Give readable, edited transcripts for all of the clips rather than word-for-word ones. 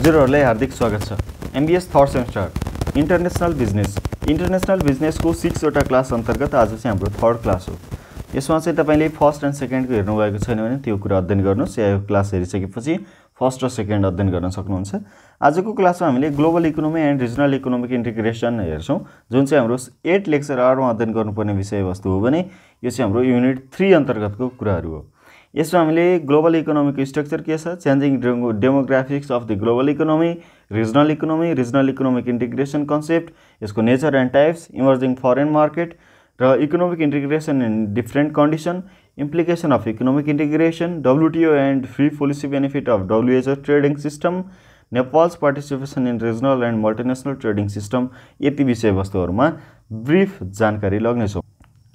हजुरहरुलाई हार्दिक स्वागत छ। एमबीएस थर्ड सेमेस्टर इन्टरनेशनल बिजनेसको 6 वटा क्लास अन्तर्गत आज चाहिँ हाम्रो थर्ड क्लास हो। यसमा चाहिँ तपाईले फर्स्ट एन्ड सेकेन्डको हेर्नु भएको छैन भने त्यो कुरा अध्ययन गर्नुस्, या यो क्लास हेरिसकेपछि फर्स्ट र सेकेन्ड अध्ययन गर्न सक्नुहुन्छ। आजको क्लासमा हामीले global economy and regional economic integration हेर्छौं, जुन चाहिँ हाम्रो 8 लेक्चर आवरमा अध्ययन गर्नुपर्ने विषयवस्तु हो भने यो चाहिँ हाम्रो युनिट 3 अन्तर्गतको कुराहरू हो। यसमा हामीले ग्लोबल इकोनोमिक स्ट्रक्चर के छ, changing demographics of the global economy, regional economic integration concept, यसको nature and types, emerging foreign market र economic integration in different condition, implication of economic integration, WTO and free policy benefit of WHO trading system, Nepal's participation in regional and multinational trading system, यति विषयवस्तुहरूमा brief जानकारी लग्नेछौँ।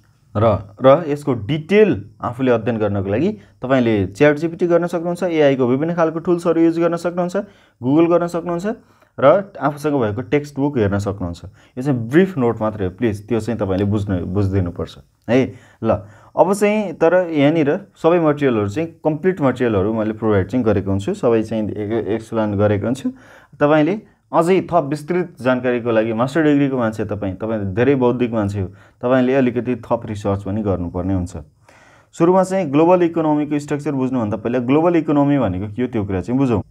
र यसको detail आफूले अध्ययन गर्नको लागि तपाईले च्याट जीपीटी गर्न सक्नुहुन्छ, एआई को विभिन्न खालको टुल्सहरू युज गर्न सक्नुहुन्छ, गुगल गर्न सक्नुहुन्छ र आफूसँग भएको टेक्स्ट बुक हेर्न सक्नुहुन्छ। यो चाहिँ ब्रिफ नोट मात्रै हो, प्लिज त्यो चाहिँ तपाईले बुझ्दिनु पर्छ है। ल अब चाहिँ तर यहाँनिर सबै मटेरियलहरू चाहिँ कम्प्लिट मटेरियलहरू मैले प्रोभाइड चाहिँ गरेको हुन्छु, सबै चाहिँ एक्सप्लेन गरेको हुन्छु। तपाईले अझै थप विस्तृत जानकारीको लागि मास्टर डिग्रीको मान्छे तपाईँ धेरै बौद्धिक मान्छे हो, तपाईले अलिकति थप रिसर्च पनि गर्नुपर्ने हुन्छ। सुरुमा चाहिँ ग्लोबल इकोनोमीको स्ट्रक्चर बुझ्नुभन्दा पहिला ग्लोबल इकोनोमी भनेको के हो त्यो कुरा चाहिँ बुझौँ।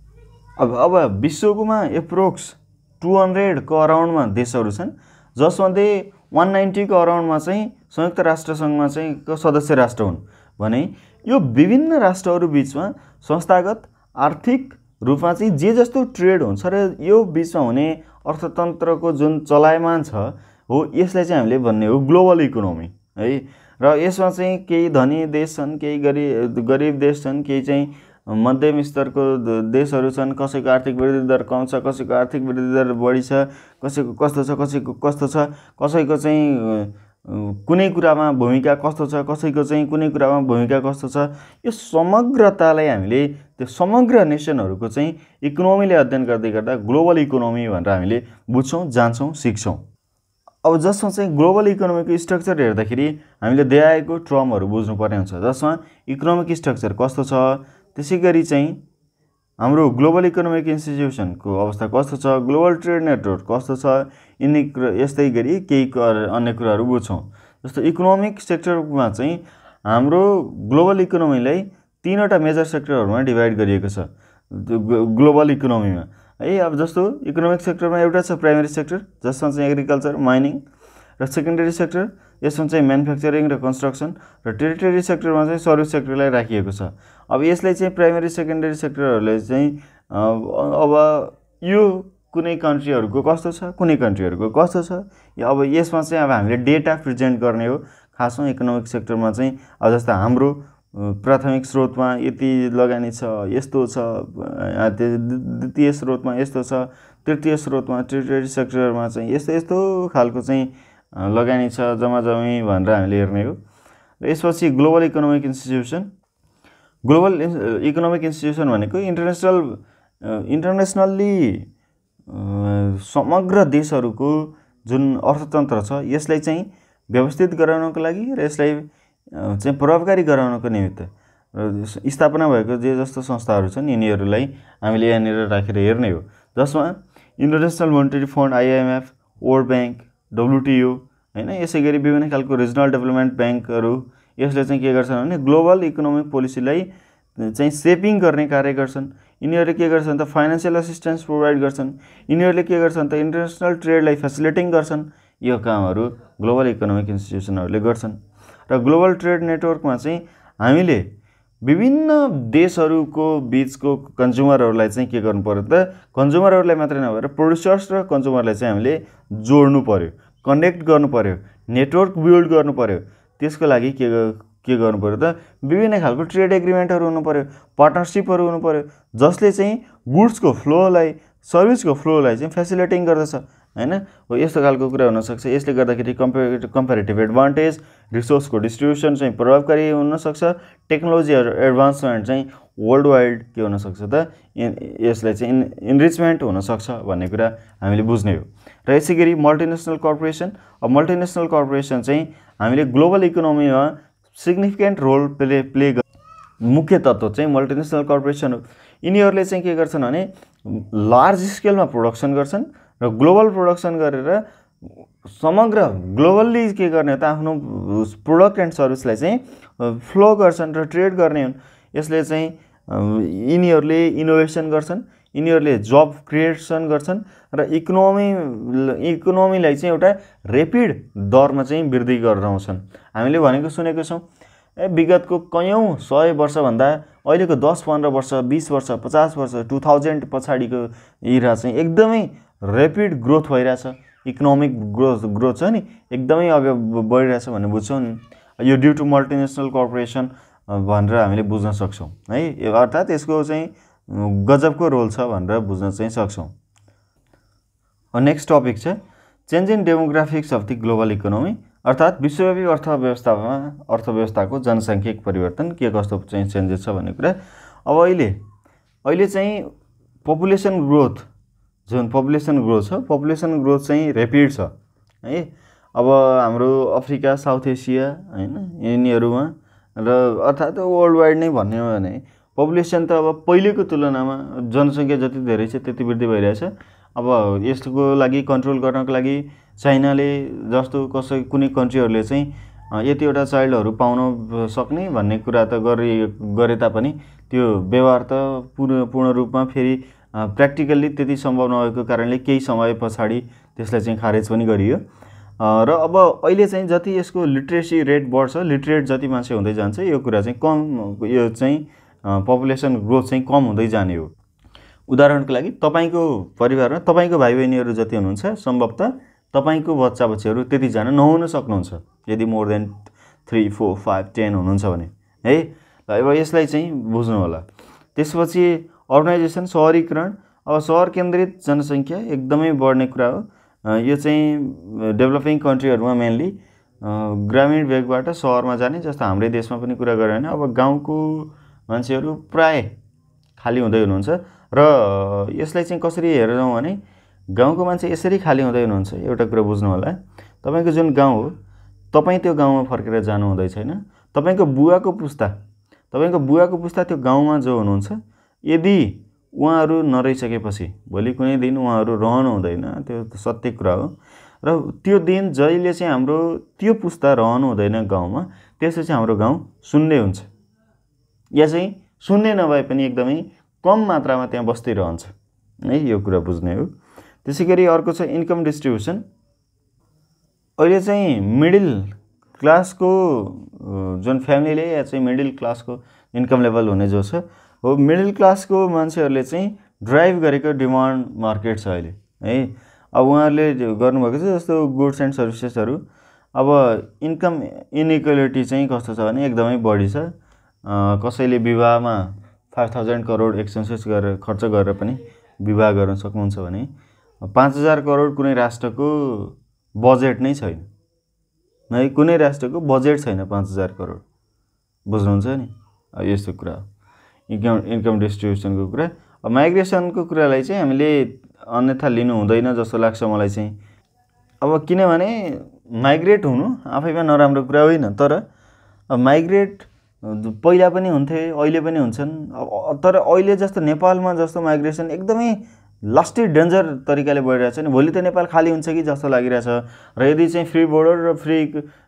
अब विश्वकोमा एप्रोक्स 200 को अराउन्डमा देशहरू छन्, जसमध्ये 190 को अराउन्डमा चाहिँ संयुक्त राष्ट्र संघमा चाहिँ सदस्य राष्ट्र हुन् भने यो विभिन्न राष्ट्रहरू बीचमा संस्थागत आर्थिक रूपमा चाहिँ जे जस्तो ट्रेड हुन्छ र यो बीचमा हुने अर्थतन्त्रको जुन चलायमान छ हो, यसलाई चाहिँ हामीले भन्ने हो ग्लोबल इकोनोमी है। र यसमा चाहिँ केही धनी देश छन्, केही गरिब देश छन्, केही चाहिँ मध्यम स्तरको देशहरू छन्, कसैको आर्थिक वृद्धि दर कम छ, कसैको आर्थिक वृद्धि दर बढी छ, कसैको कस्तो छ, कसैको कस्तो छ, कसैको चाहिँ कुनै कुरामा भूमिका कस्तो छ, कसैको चाहिँ कुनै कुरामा भूमिका कस्तो छ। यो समग्रतालाई हामीले त्यो समग्र नेसनहरूको चाहिँ इकोनोमीले अध्ययन गर्दै गर्दा ग्लोबल इकोनोमी भनेर हामीले बुझ्छौँ, जान्छौँ, सिक्छौँ। अब जसमा चाहिँ ग्लोबल इकोनोमीको स्ट्रक्चर हेर्दाखेरि हामीले देखाएको टर्महरू बुझ्नुपर्ने हुन्छ, जसमा इकोनोमिक स्ट्रक्चर कस्तो छ, त्यसैगरी चाहिँ हाम्रो ग्लोबल इकोनोमिक इन्स्टिट्युसनको अवस्था कस्तो छ, ग्लोबल ट्रेड नेटवर्क कस्तो छ, यस्तै गरी केही अन्य कुराहरू बुझ्छौँ। जस्तो इकोनोमिक सेक्टरमा चाहिँ हाम्रो ग्लोबल इकोनोमीलाई 3 वटा मेजर सेक्टरहरूमा डिभाइड गरिएको छ ग्लोबल इकोनोमीमा है। अब जस्तो इकोनोमिक सेक्टरमा एउटा छ प्राइमेरी सेक्टर, जसमा चाहिँ एग्रिकल्चर, माइनिङ, र सेकेन्डरी सेक्टर यसमा चाहिँ म्यानुफ्याक्चरिङ र कन्स्ट्रक्सन, र टेरिटरी सेक्टरमा चाहिँ सर्भिस सेक्टरलाई राखिएको छ। अब यसलाई चाहिँ प्राइमेरी सेकेन्डरी सेक्टरहरूले चाहिँ अब यो कुनै कन्ट्रीहरूको कस्तो छ, कुनै कन्ट्रीहरूको कस्तो छ, अब यसमा चाहिँ अब हामीले डेटा प्रेजेन्ट गर्ने हो खासमा इकोनोमिक सेक्टरमा चाहिँ। अब जस्तो हाम्रो प्राथमिक स्रोतमा यति लगानी छ, यस्तो छ, द्वितीय स्रोतमा यस्तो छ, तृतीय स्रोतमा टेरिटरी सेक्टरमा चाहिँ यस्तो खालको चाहिँ लगानी छ, जम्मी भनेर हामीले हेर्ने हो। र यसपछि ग्लोबल इकोनोमिक इन्स्टिट्युसन भनेको इन्टरनेसनल्ली समग्र देशहरूको जुन अर्थतन्त्र छ यसलाई चाहिँ व्यवस्थित गराउनको लागि र यसलाई चाहिँ प्रभावकारी गराउनको निमित्त स्थापना भएको जे जस्तो संस्थाहरू छन् यिनीहरूलाई हामीले यहाँनिर राखेर हेर्ने हो, जसमा International Monetary Fund, IMF, World Bank, WTO हैन, यसै गरी विभिन्न खालको रिजनल डेभलपमेन्ट ब्याङ्कहरू यसले चाहिँ के गर्छन् भने ग्लोबल इकोनोमिक पोलिसीलाई चाहिँ सेपिङ गर्ने कार्य गर्छन्। यिनीहरूले के गर्छन् त फाइनान्शियल असिस्टेन्स प्रोभाइड गर्छन्, यिनीहरूले के गर्छन् त इन्टरनेसनल ट्रेडलाई फेसिलिटेटिङ गर्छन्। यो कामहरू ग्लोबल इकोनोमिक इन्स्टिट्युसनहरूले गर्छन्। र ग्लोबल ट्रेड नेटवर्कमा चाहिँ हामीले विभिन्न देशहरूको बीचको कन्ज्युमरहरूलाई चाहिँ के गर्नु पर्यो त, कन्ज्युमरहरूलाई मात्रै नभएर प्रोड्युसर्स र कन्ज्युमरलाई चाहिँ हामीले जोड्नु पर्यो, कनेक्ट गर्नु पर्यो, नेटवर्क बिल्ड गर्नु पर्यो। त्यसको लागि के गर्नु पर्यो त विभिन्न खालको ट्रेड एग्रिमेन्टहरू हुनु पर्यो, पार्टनरसिपहरू हुनु पर्यो, जसले चाहिँ गुड्सको फ्लोलाई, सर्भिसको फ्लोलाई चाहिँ फेसिलिटेटिङ गर्दछ हैन। हो यस्तो खालको कुरा हुन सक्छ। यसले गर्दाखेरि कम्पेरेटिभ एडभान्टेज, रिसोर्सको डिस्ट्रिब्युसन चाहिँ प्रभावकारी हुन सक्छ, टेक्नोलोजी एडभान्समेन्ट चाहिँ वर्ल्ड वाइड के हुन सक्छ त यसलाई चाहिँ इनरिचमेन्ट हुन सक्छ भन्ने कुरा हामीले बुझ्ने हो। र यसैगरी मल्टिनेसनल कर्पोरेसन, अब मल्टिनेसनल कर्पोरेसन चाहिँ हामीले ग्लोबल इकोनोमीमा सिग्निफिकेन्ट रोल प्ले मुख्य तत्त्व चाहिँ मल्टिनेसनल कर्पोरेसन हो। यिनीहरूले चाहिँ के गर्छन् भने लार्ज स्केलमा प्रोडक्सन गर्छन् र ग्लोबल प्रोडक्सन गरेर समग्र ग्लोबल्ली के गर्ने हो त आफ्नो प्रोडक्ट एन्ड सर्भिसलाई चाहिँ फ्लो गर्छन् र ट्रेड गर्ने हुन्। यसले चाहिँ यिनीहरूले इनोभेसन गर्छन्, यिनीहरूले जब क्रिएसन गर्छन् र इकोनोमीलाई चाहिँ एउटा रेपिड दरमा चाहिँ वृद्धि गराउँछन्। हामीले भनेको सुनेको छौँ विगतको कयौँ 100 वर्षभन्दा अहिलेको 10-15 वर्ष 20 वर्ष 50 वर्ष 2000 पछाडिको इरा चाहिँ एकदमै रेपिड ग्रोथ भइरहेछ। इकोनोमिक ग्रोथ छ नि एकदमै अघि बढिरहेछ भन्ने बुझ्छौँ नि। यो ड्यु टु मल्टिनेसनल कर्पोरेसन भनेर हामीले बुझ्न सक्छौँ है, अर्थात् यसको चाहिँ गजबको रोल छ भनेर बुझ्न चाहिँ सक्छौँ। नेक्स्ट टपिक छ change in demographics of the global economy, अर्थात् विश्वव्यापी अर्थव्यवस्थाको जनसङ्ख्यिक परिवर्तन के कस्तो चाहिँ चेन्जेस छ भन्ने कुरा। अब अहिले चाहिँ पपुलेसन ग्रोथ जुन पपुलेसन ग्रोथ छ, पपुलेसन ग्रोथ चाहिँ रेपिड छ है। अब हाम्रो अफ्रिका साउथ एसिया हैन यिनीहरूमा र अर्थात् वर्ल्ड वाइड नै भन्ने हो भने पपुलेसन त अब पहिलेको तुलनामा जनसङ्ख्या जति धेरै छ त्यति वृद्धि भइरहेछ। अब यसको लागि कन्ट्रोल गर्नको लागि चाइनाले जस्तो कुनै कन्ट्रीहरूले चाहिँ यतिवटा चाइल्डहरू पाउन सक्ने भन्ने कुरा त गरे तापनि त्यो व्यवहार त पूर्ण रूपमा फेरि प्र्याक्टिकल्ली त्यति सम्भव नभएको कारणले केही समय पछाडि त्यसलाई चाहिँ खारेज पनि गरियो। र अब अहिले चाहिँ जति यसको लिट्रेसी रेट बढ्छ, लिटरेट जति मान्छे हुँदै जान्छ यो कुरा चाहिँ कम, यो चाहिँ पपुलेसन ग्रोथ चाहिँ कम हुँदै जाने हो। उदाहरणको लागि तपाईको परिवारमा तपाईको भाइ बहिनीहरू जति हुनुहुन्छ सम्भवतः तपाईको बच्चा बच्चीहरू त्यतिजना नहुन सक्नुहुन्छ यदि मोर देन 3, 4, 5, 10 हुनुहुन्छ भने है। अब यसलाई चाहिँ बुझ्नु होला। त्यसपछि अर्गनाइजेसन सहरीकरण, अब सहर केन्द्रित जनसङ्ख्या एकदमै बढ्ने कुरा हो। यो चाहिँ डेभलपिङ कन्ट्रीहरूमा मेनली ग्रामीण भेगबाट सहरमा जाने, जस्तो हाम्रै देशमा पनि कुरा गऱ्यो भने अब गाउँको मान्छेहरू प्राय खाली हुँदै हुनुहुन्छ। र यसलाई चाहिँ कसरी हेर्छौँ भने गाउँको मान्छे यसरी खाली हुँदै हुनुहुन्छ। एउटा कुरा बुझ्नु होला, तपाईको जुन गाउँ हो तपाईँ त्यो गाउँमा फर्केर जानु हुँदै छैन। तपाईको बुवाको पुस्ता त्यो गाउँमा जो हुनुहुन्छ यदि उहाँहरू नरहिसकेपछि भोलि कुनै दिन उहाँहरू रहनु हुँदैन, त्यो सत्य कुरा हो। र त्यो दिन जहिले चाहिँ हाम्रो त्यो पुस्ता रहनु हुँदैन गाउँमा त्यसपछि हाम्रो गाउँ शून्य हुन्छ, या चाहिँ शून्य नभए पनि एकदमै कम मात्रामा त्यहाँ बस्दिरहन्छ है, यो कुरा बुझ्ने हो। त्यसैगरी अर्को छ इन्कम डिस्ट्रिब्युसन। अहिले चाहिँ मिडल क्लासको जुन फ्यामिलीले या चाहिँ मिडल क्लासको इन्कम लेभल हुने जो छ हो, मिडल क्लासको मान्छेहरूले चाहिँ ड्राइभ गरेको डिमान्ड मार्केट छ अहिले है। अब उहाँहरूले गर्नुभएको छ जस्तो गुड्स एन्ड सर्भिसेसहरू। अब इन्कम इनइक्वालिटी चाहिँ कस्तो छ भने एकदमै बढी छ। कसैले विवाहमा 5000 करोड एक्सपेन्सेस गरेर खर्च गरेर पनि विवाह गर्न सक्नुहुन्छ भने 5000 करोड कुनै राष्ट्रको बजेट नै छैन है, कुनै राष्ट्रको बजेट छैन 5000 करोड, बुझ्नुहुन्छ नि। यस्तो कुरा हो इन्कम डिस्ट्रिब्युसनको कुरा। अब माइग्रेसनको कुरालाई चाहिँ हामीले अन्यथा लिनु हुँदैन जस्तो लाग्छ मलाई चाहिँ। अब किनभने माइग्रेट हुनु आफैमा नराम्रो कुरा होइन, तर माइग्रेट पहिला पनि हुन्थे अहिले पनि हुन्छन्। तर अहिले जस्तो नेपालमा जस्तो माइग्रेसन एकदमै लास्टै डेन्जर तरिकाले बढिरहेछ नि, भोलि त नेपाल खाली हुन्छ कि जस्तो लागिरहेछ। र यदि चाहिँ फ्री बोर्डर र फ्री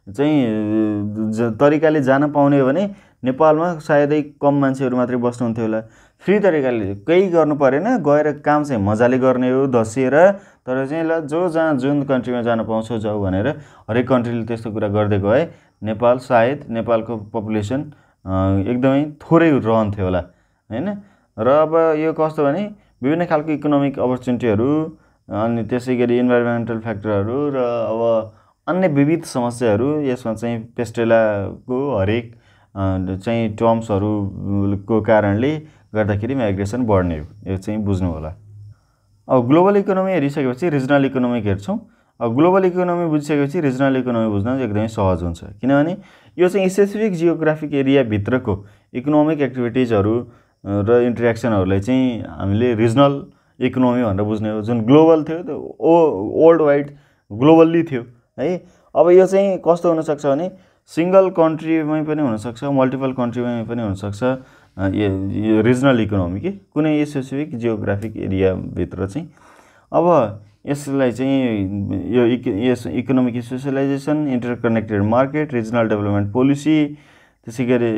चाहिँ तरिकाले जान पाउने हो भने नेपालमा सायदै कम मान्छेहरू मात्रै बस्नुहुन्थ्यो होला। फ्री तरिकाले केही गर्नु परेन, गएर काम चाहिँ मजाले गर्ने हो दसिएर, तर चाहिँ ल जो जहाँ जुन कन्ट्रीमा जान पाउँछौ जाऊ भनेर हरेक कन्ट्रीले त्यस्तो कुरा गर्दै गए नेपाल सायद नेपालको पपुलेसन एकदमै थोरै रहन्थ्यो होला हैन। र अब यो कस्तो भने विभिन्न खालको इकोनोमिक अपर्च्युनिटीहरू अनि त्यसैगरी इन्भाइरोमेन्टल फ्याक्टरहरू र अब अन्य विविध समस्याहरू यसमा चाहिँ पेस्टेलाको हरेक चाहिँ टर्म्सहरूको कारणले गर्दाखेरि माइग्रेसन बढ्ने हो, यो चाहिँ बुझ्नु होला। अब ग्लोबल इकोनोमी हेरिसकेपछि रिजनल इकोनोमिक हेर्छौँ। अब ग्लोबल इकोनोमी बुझिसकेपछि रिजनल इकोनोमी बुझ्न एकदमै सहज हुन्छ, किनभने यो चाहिँ स्पेसिफिक जियोग्राफिक एरियाभित्रको इकोनोमिक एक्टिभिटिजहरू र इन्टरेक्सनहरूलाई चाहिँ हामीले रिजनल इकोनोमी भनेर बुझ्ने हो। जुन ग्लोबल थियो त्यो वर्ल्ड वाइड ग्लोबल्ली थियो है। अब यो चाहिँ कस्तो हुनसक्छ भने सिङ्गल कन्ट्रीमै पनि हुनसक्छ, मल्टिपल कन्ट्रीमै पनि हुनसक्छ, यो रिजनल इकोनोमी के कुनै स्पेसिफिक जियोग्राफिक एरियाभित्र चाहिँ अब यसलाई चाहिँ यो economic specialization, interconnected market, regional development policy, त्यसै गरी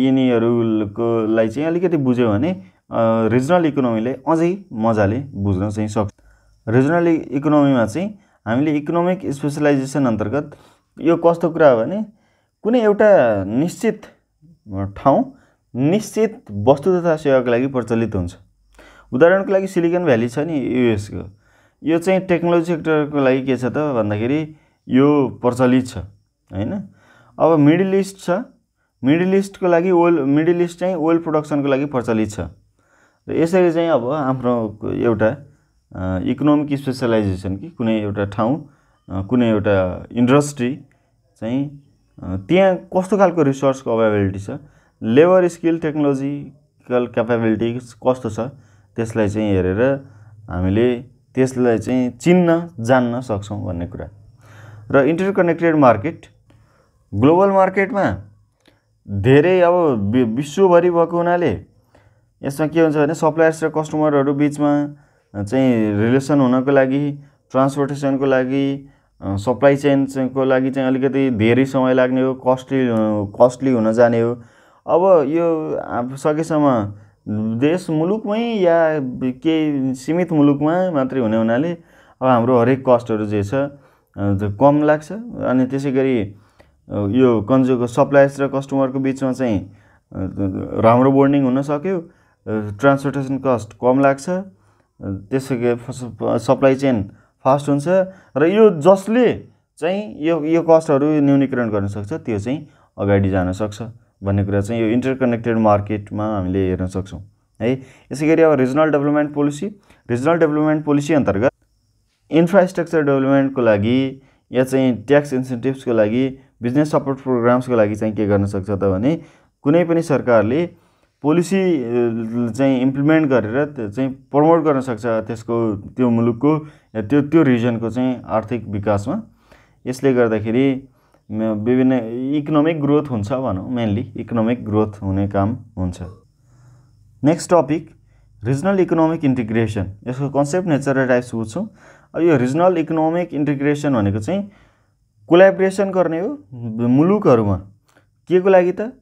यिनीहरूलाई चाहिँ अलिकति बुझ्यो भने रिजनल इकोनोमीले अझै मजाले बुझ्न चाहिँ सक्छ। रिजनल इकोनोमीमा चाहिँ हामीले इकोनोमिक स्पेसलाइजेसन अन्तर्गत यो कस्तो कुरा हो भने कुनै एउटा निश्चित ठाउँ निश्चित वस्तु तथा सेवाको लागि प्रचलित हुन्छ। उदाहरणको लागि सिलिकन भ्याली छ नि युएसको, यो चाहिँ टेक्नोलोजी सेक्टरको लागि के छ त भन्दाखेरि यो प्रचलित छ हैन। अब मिडल इस्ट छ, मिडल इस्टको लागि मिडल इस्ट चाहिँ ओइल प्रोडक्सनको लागि प्रचलित छ। र यसरी चाहिँ अब हाम्रो एउटा इकोनोमिक स्पेसलाइजेसन कि कुनै एउटा ठाउँ कुनै एउटा इन्डस्ट्री चाहिँ त्यहाँ कस्तो खालको रिसोर्सको अभाइलेबिलिटी छ, लेबर स्किल टेक्नोलोजिकल क्यापेबिलिटी कस्तो छ, त्यसलाई चाहिँ हेरेर हामीले त्यसलाई चाहिँ चिन्न जान्न सक्छौँ भन्ने कुरा। र इन्टरकनेक्टेड मार्केट, ग्लोबल मार्केटमा धेरै अब विश्वभरि भएको हुनाले यसमा के हुन्छ भने सप्लायर्स र कस्टमरहरू बिचमा चाहिँ रिलेसन हुनको लागि, ट्रान्सपोर्टेसनको लागि, सप्लाई चेनको लागि चाहिँ अलिकति धेरै समय लाग्ने हो, कस्टली हुन जाने हो। अब यो सकेसम्म देश मुलुकमै या केही सीमित मुलुकमा मात्रै हुने हुनाले अब हाम्रो हरेक कस्टहरू जे छ कम लाग्छ। अनि त्यसै गरी यो सप्लायर्स र कस्टमरको बिचमा चाहिँ राम्रो बोन्डिङ हुन सक्यो, ट्रान्सपोर्टेसन कस्ट कम लाग्छ, त्यसैले सप्लाई चेन फास्ट हुन्छ। र यो जसले चाहिँ यो कस्टहरू न्यूनीकरण गर्न सक्छ त्यो चाहिँ अगाडि जान सक्छ भन्ने कुरा चाहिँ यो इन्टरकनेक्टेड मार्केटमा हामीले हेर्न सक्छौँ है। यसै गरी अब regional development policy, regional development policy अन्तर्गत इन्फ्रास्ट्रक्चर डेभलपमेन्टको लागि या चाहिँ ट्याक्स इन्सेन्टिभ्सको लागि, बिजनेस सपोर्ट प्रोग्राम्सको लागि चाहिँ के गर्न सक्छ त भने कुनै पनि सरकारले पोलिसी चाहिँ इम्प्लिमेन्ट गरेर चाहिँ प्रमोट गर्न सक्छ त्यसको त्यो मुलुकको या त्यो रिजनको चाहिँ आर्थिक विकासमा। यसले गर्दाखेरि विभिन्न इकोनोमिक ग्रोथ हुन्छ भनौँ, मेनली इकोनोमिक ग्रोथ हुने काम हुन्छ। Next topic regional economic integration, यसको कन्सेप्ट, नेचर र टाइप्स बुझ्छौँ। अब यो रिजनल इकोनोमिक इन्टिग्रेसन भनेको चाहिँ कोलाबोरेसन गर्ने हो मुलुकहरूमा। के को लागि त?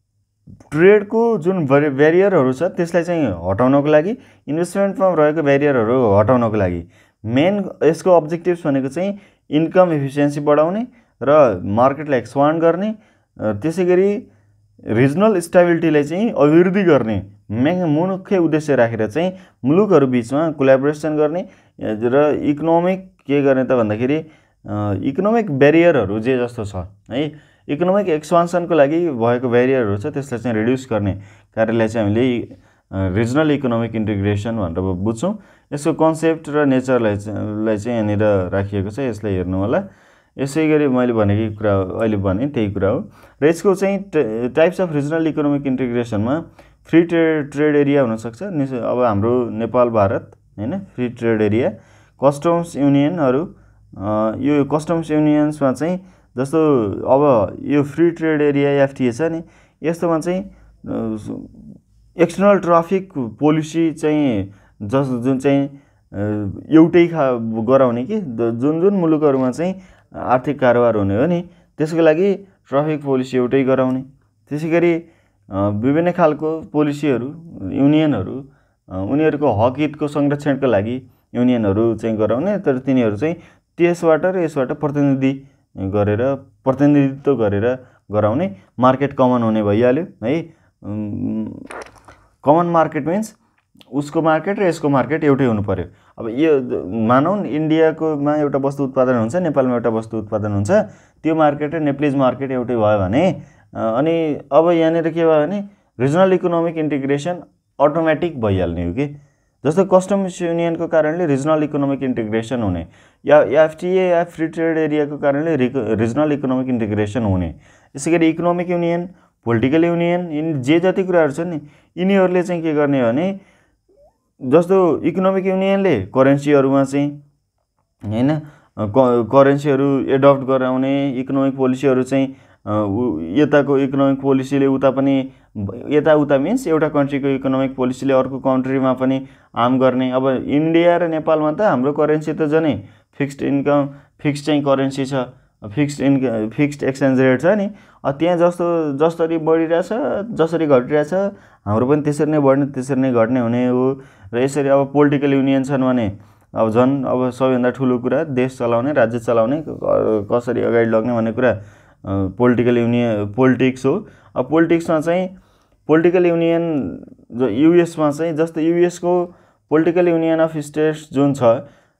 ट्रेडको जुन ब्यारियरहरू छ त्यसलाई चाहिँ हटाउनको लागि, इन्भेस्टमेन्टमा रहेको ब्यारियरहरू हटाउनको लागि। मेन यसको अब्जेक्टिभ्स भनेको चाहिँ इन्कम एफिसिएन्सी बढाउने र मार्केटलाई एक्सपान्ड गर्ने, त्यसै गरी रिजनल स्टेबिलिटीलाई चाहिँ अभिवृद्धि गर्ने मुख्य उद्देश्य राखेर चाहिँ मुलुकहरू बिचमा कोलाबोरेसन गर्ने र इकोनोमिक के गर्ने त भन्दाखेरि इकोनोमिक ब्यारियरहरू जे जस्तो छ है, इकोनोमिक एक्सपान्सनको लागि भएको ब्यारियरहरू छ त्यसलाई चाहिँ रिड्युस गर्ने कार्यलाई चाहिँ हामीले रिजनल इकोनोमिक इन्टिग्रेसन भनेर बुझ्छौँ। यसको कन्सेप्ट र नेचरलाई चाहिँ यहाँनिर राखिएको छ, यसलाई हेर्नु होला। यसै गरी मैले भनेको कुरा अहिले भने त्यही कुरा हो। र यसको चाहिँ टाइप्स अफ रिजनल इकोनोमिक इन्टिग्रेसनमा फ्री ट्रेड एरिया हुनसक्छ, अब हाम्रो नेपाल भारत हैन, फ्री ट्रेड एरिया, कस्टम्स युनियनहरू। यो कस्टम्स युनियन्समा चाहिँ जस्तो अब यो फ्री ट्रेड एरिया एफटीए छ नि, यस्तोमा चाहिँ एक्सटर्नल ट्राफिक पोलिसी चाहिँ जुन चाहिँ एउटै गराउने कि जुन मुलुकहरूमा चाहिँ आर्थिक कारोबार हुने हो नि त्यसको लागि ट्राफिक पोलिसी एउटै गराउने। त्यसै गरी विभिन्न खालको पोलिसीहरू युनियनहरू उनीहरूको हक हितको संरक्षणको लागि युनियनहरू चाहिँ गराउने, तर तिनीहरू चाहिँ त्यसबाट र यसबाट प्रतिनिधित्व गरेर गराउने। मार्केट कमन हुने भइहाल्यो है। कमन मार्केट मिन्स उसको मार्केट र यसको मार्केट एउटै हुनु पर्यो। अब यो मानौँ इन्डियाकोमा एउटा वस्तु उत्पादन हुन्छ, नेपालमा एउटा वस्तु उत्पादन हुन्छ, त्यो मार्केट र नेप्लिज मार्केट एउटै भयो भने अनि अब यहाँनिर के भयो भने रिजनल इकोनोमिक इन्टिग्रेसन अटोमेटिक भइहाल्ने हो कि। जस्तो कस्टम्स युनियनको कारणले रिजनल इकोनोमिक इन्टिग्रेसन हुने, या एफटीए या फ्री ट्रेड एरियाको कारणले रिजनल इकोनोमिक इन्टिग्रेसन हुने। यसै गरी इकोनोमिक युनियन, पोलिटिकल युनियन, जे जति कुराहरू छन् नि यिनीहरूले चाहिँ के गर्ने भने जस्तो इकोनोमिक युनियनले करेन्सीहरूमा चाहिँ हैन करेन्सीहरू एडप्ट गराउने, इकोनोमिक पोलिसीहरू चाहिँ यताको इकोनोमिक पोलिसीले उता पनि यताउता मिन्स एउटा कन्ट्रीको इकोनोमिक पोलिसीले अर्को कन्ट्रीमा पनि हार्म गर्ने। अब इन्डिया र नेपालमा त हाम्रो करेन्सी त झनै फिक्स्ड इन्कम फिक्स्ड चाहिँ करेन्सी छ, फिक्स्ड एक्सचेन्ज रेट छ नि। त्यहाँ जसरी बढिरहेछ जसरी घटिरहेछ हाम्रो पनि त्यसरी नै बढ्ने त्यसरी नै घट्ने हुने हो। र यसरी अब पोलिटिकल युनियन छन् भने अब झन् अब सबैभन्दा ठुलो कुरा देश चलाउने राज्य चलाउने कसरी अगाडि लग्ने भन्ने कुरा पोलिटिक्स हो। अब पोलिटिक्समा चाहिँ पोलिटिकल युनियन युएसमा चाहिँ जस्तो युएसको पोलिटिकल युनियन अफ स्टेट्स जुन छ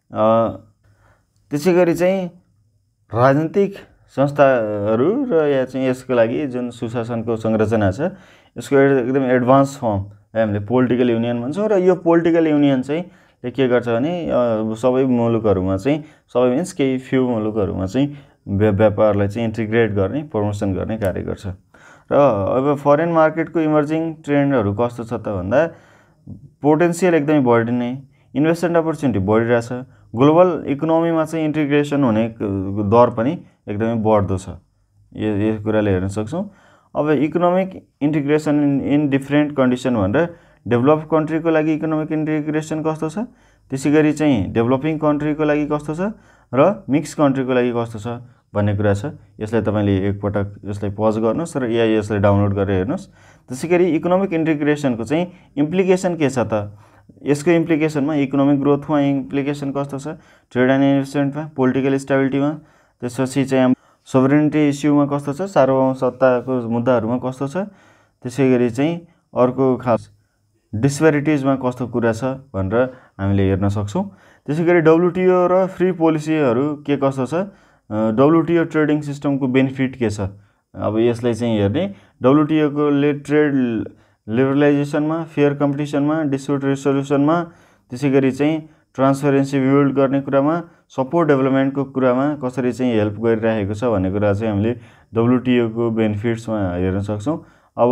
त्यसै गरी चाहिँ राजनीतिक संस्थाहरू र या चाहिँ यसको लागि जुन सुशासनको संरचना छ यसको एकदम एडभान्स फर्म हामीले पोलिटिकल युनियन भन्छौँ। र यो पोलिटिकल युनियन चाहिँ के गर्छ भने सबै मुलुकहरूमा चाहिँ सबै मिन्स केही फ्यु मुलुकहरूमा चाहिँ व्यापारलाई चाहिँ इन्टिग्रेट गर्ने प्रमोसन गर्ने कार्य गर्छ। र अब फरेन मार्केटको इमर्जिङ ट्रेन्डहरू कस्तो छ त भन्दा पोटेन्सियल एकदमै बढ्ने, इन्भेस्टमेन्ट अपर्च्युनिटी बढिरहेछ, ग्लोबल इकोनोमीमा चाहिँ इन्टिग्रेसन हुने दर पनि एकदमै बढ्दो छ। यो कुराले हेर्न सक्छौँ। अब economic integration in different condition भनेर डेभलप कन्ट्रीको लागि इकोनोमिक इन्टिग्रेसन कस्तो छ, त्यसै गरी चाहिँ डेभलपिङ कन्ट्रीको लागि कस्तो छ र मिक्स कन्ट्रीको लागि कस्तो छ भन्ने कुरा छ। यसलाई तपाईँले एकपटक यसलाई पज गर्नुहोस् र या यसलाई डाउनलोड गरेर हेर्नुहोस्। त्यसै गरी इकोनोमिक इन्टिग्रेसनको चाहिँ इम्प्लिकेसन के छ त, यसको इम्प्लिकेसनमा इकोनोमिक ग्रोथमा इम्प्लिकेसन कस्तो छ, ट्रेड एन्ड इन्भेस्टमेन्टमा, पोलिटिकल स्टेबिलिटीमा, त्यसपछि चाहिँ सोभरेनिटी इस्युमा कस्तो छ, सार्वभौम सत्ताको मुद्दाहरूमा कस्तो छ, त्यसै गरी चाहिँ अर्को खास डिस्प्यारिटिजमा कस्तो कुरा छ भनेर हामीले हेर्न सक्छौँ। त्यसै गरी डब्लुटिओ र फ्री पोलिसीहरू के कस्तो छ, डब्लुटिओ ट्रेडिङ सिस्टमको बेनिफिट के छ। अब यसलाई चाहिँ हेर्ने डब्लुटिओकोले ट्रेड लिबरलाइजेसनमा, फेयर कम्पिटिसनमा, डिस्प्युट रिसोल्युसनमा, त्यसै गरी चाहिँ ट्रान्सपेरेन्सी बिल्ड गर्ने कुरामा, सपोर्ट डेभलपमेन्टको कुरामा कसरी चाहिँ हेल्प गरिरहेको छ भन्ने कुरा चाहिँ हामीले डब्लुटिओको बेनिफिट्समा हेर्न सक्छौँ। अब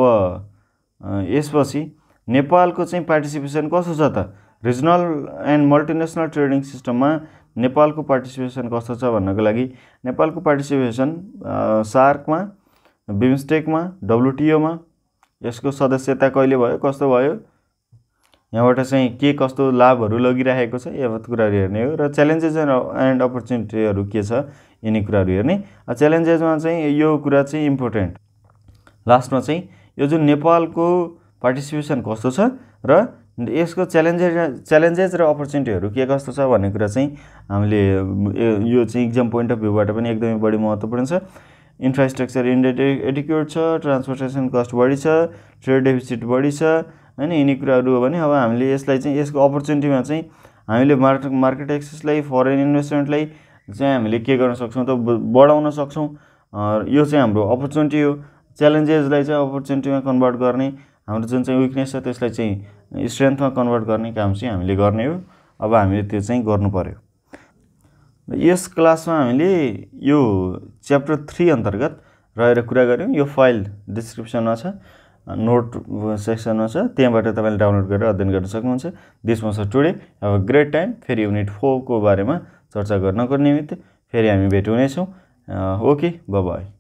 यसपछि नेपालको चाहिँ पार्टिसिपेसन कस्तो छ त, रिजनल एन्ड मल्टिनेसनल ट्रेडिङ सिस्टममा नेपालको पार्टिसिपेसन कस्तो छ भन्नको लागि नेपालको पार्टिसिपेसन सार्कमा, बिमस्टेकमा, डब्लुटिओमा यसको सदस्यता कहिले भयो, कस्तो भयो, यहाँबाट चाहिँ के कस्तो लाभहरू लगिरहेको छ यो कुराहरू हेर्ने हो। र च्यालेन्जेस एन्ड अपर्च्युनिटीहरू के छ यिनी कुराहरू हेर्ने। च्यालेन्जेसमा चाहिँ यो कुरा चाहिँ इम्पोर्टेन्ट, लास्टमा चाहिँ यो जुन नेपालको पार्टिसिपेसन कस्तो छ र यसको च्यालेन्जेस र अपर्च्युनिटीहरू के कस्तो छ भन्ने कुरा चाहिँ हामीले यो चाहिँ इक्जाम पोइन्ट अफ भ्यूबाट पनि एकदमै बढी महत्त्वपूर्ण छ। इन्फ्रास्ट्रक्चर एडिक्वेट छ, ट्रान्सपोर्टेसन कस्ट बढी छ, ट्रेड डेफिसिट बढी छ हैन, यिनी कुराहरू हो भने अब हामीले यसलाई चाहिँ यसको अपर्च्युनिटीमा चाहिँ हामीले मार्केट एक्सेसलाई, फरेन इन्भेस्टमेन्टलाई चाहिँ हामीले के गर्न सक्छौँ त बढाउन सक्छौँ। यो चाहिँ हाम्रो अपर्च्युनिटी हो। च्यालेन्जेसलाई चाहिँ अपर्च्युनिटीमा कन्भर्ट गर्ने, हाम्रो जुन चाहिँ विकनेस छ त्यसलाई चाहिँ स्ट्रेन्थमा कन्भर्ट गर्ने काम चाहिँ हामीले गर्ने हो। अब हामीले त्यो चाहिँ गर्नु पर्यो। यस क्लासमा हामीले यो च्याप्टर 3 अन्तर्गत रहेर कुरा गऱ्यौँ। यो फाइल डिस्क्रिप्सनमा छ, नोट सेक्सनमा छ, त्यहाँबाट तपाईँले डाउनलोड गरेर अध्ययन गर्न सक्नुहुन्छ। This was today, have a great time. फेरि युनिट 4 को बारेमा चर्चा गर्नको निमित्त फेरि हामी भेट हुनेछौँ। Okay, bye bye.